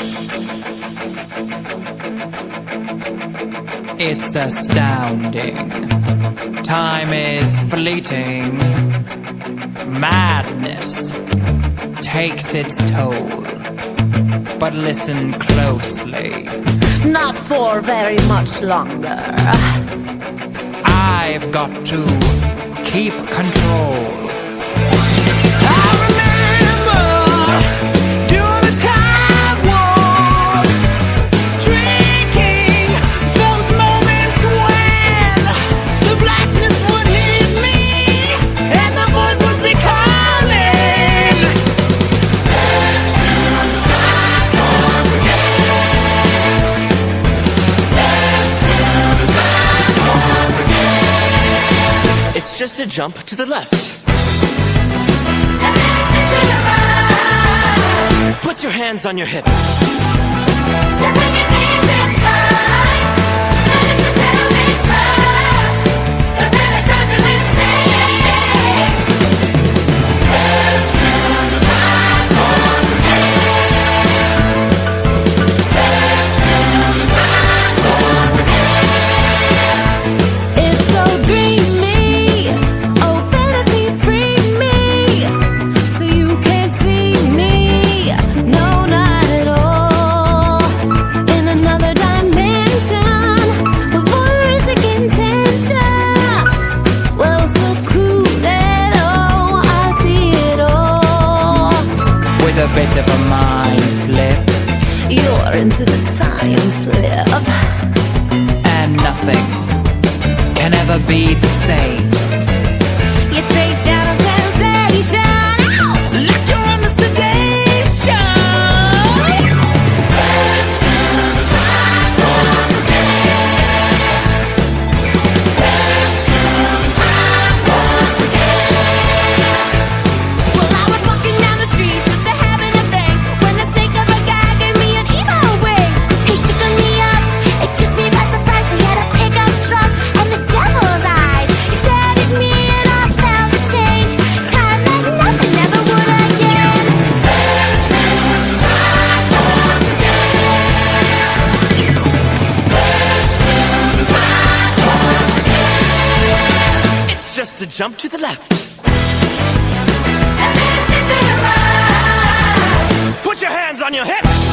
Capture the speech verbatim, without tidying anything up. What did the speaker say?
It's astounding. Time is fleeting. Madness takes its toll. But listen closely. Not for very much longer. I've got to keep control. I remember during the time war, drinking those moments when the blackness would hit me and the voice would be calling. Let's do the time warp again. Let's do the time warp again. It's just a jump to the left. Put your hands on your hips. A bit of a mind flip. You're into the time slip. And nothing can ever be the same. You trace down a sensation. Like you're on the sedation. Let's do the time warp again. Let's do the time warp again. Well, I was walking down the street just to having a thing when the snake of a guy gave me an emo wing. He shook me up, it took me by surprise. He had a pickup truck and the devil's eyes. He stared at me and I felt the change. Time like nothing ever would again. Let's do the time warp again. Let's do the time warp again. It's just a jump to the left. And then stick to the right. Put your hands on your hips.